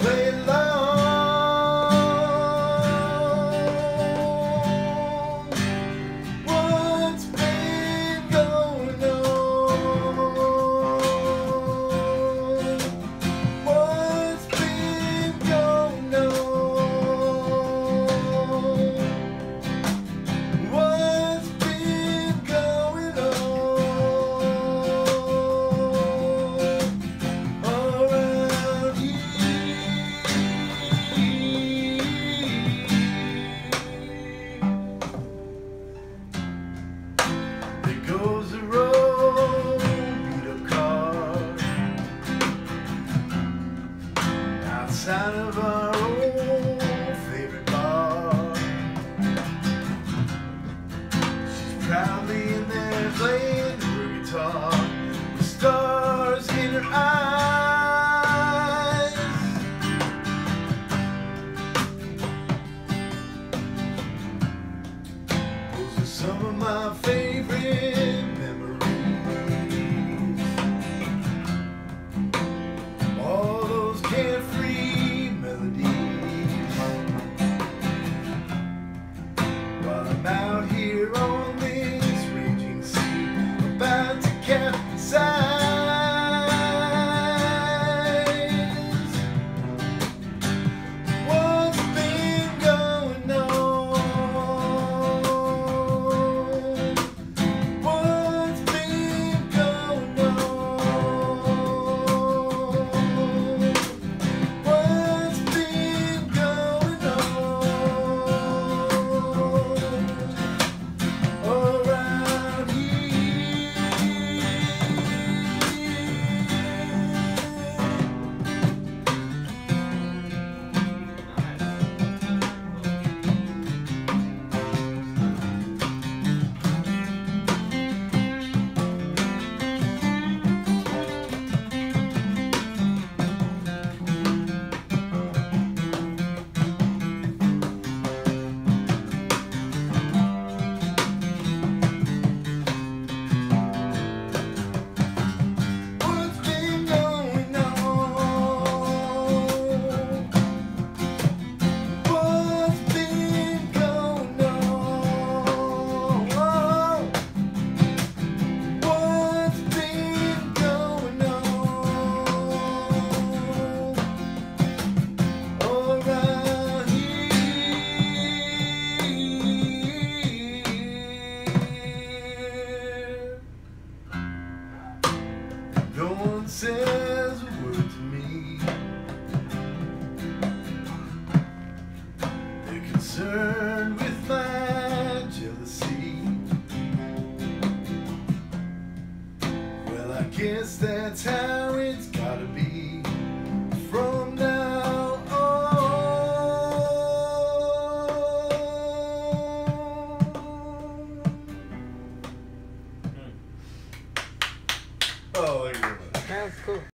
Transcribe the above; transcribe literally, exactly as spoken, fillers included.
play along. What's been going on? What's been going on? What's been going on around here? There goes the road, beat up car outside of our old favorite bar. She's proudly in there playing her guitar with stars in her eyes. Those are some of my favorite memories. All those carefree melodies. While I'm out here on this raging sea, about to capsize. What's been going on? What's been going on? What's been going on around here? What's been going on? What's been going on? What's been going on around here? No one said